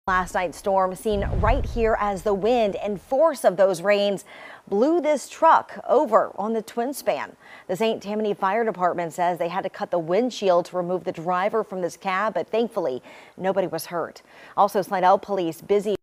Last night's storm seen right here as the wind and force of those rains blew this truck over on the twin span. The St. Tammany Fire Department says they had to cut the windshield to remove the driver from this cab, but thankfully nobody was hurt. Also, Slidell police busy